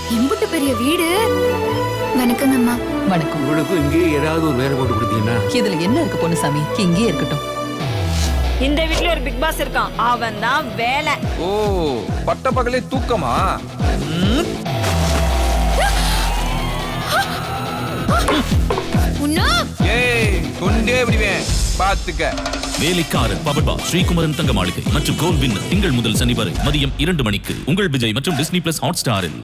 எம்புட்டு பெரிய வீடு. வணக்கம் அம்மா. வணக்கம். உங்களுக்கு இங்கே ஏதாவது ஒரு வேலை போட்டு கொடுத்தீங்கன்னா? இதுல என்ன இருக்கு பொண்ணுசாமி, இங்கே இருக்கட்டும். இந்த வீட்ல ஒரு பிக் பாஸ் இருக்கான், அவன் தான் வேலை. ஓ, பட்ட பகலே தூக்கமா? ஏய், கொண்டே விடுவேன் பாத்துக்க. வேலைக்காரர் பவர்பா ஸ்ரீகுமரன் தங்க மாளிகை மற்றும் கோல் வின்னர் திங்கள் முதல் சனி வரை மதியம் 2 மணிக்கு உங்கள் விஜய் மற்றும் டிஸ்னி பிளஸ் ஹாட் ஸ்டாரில்.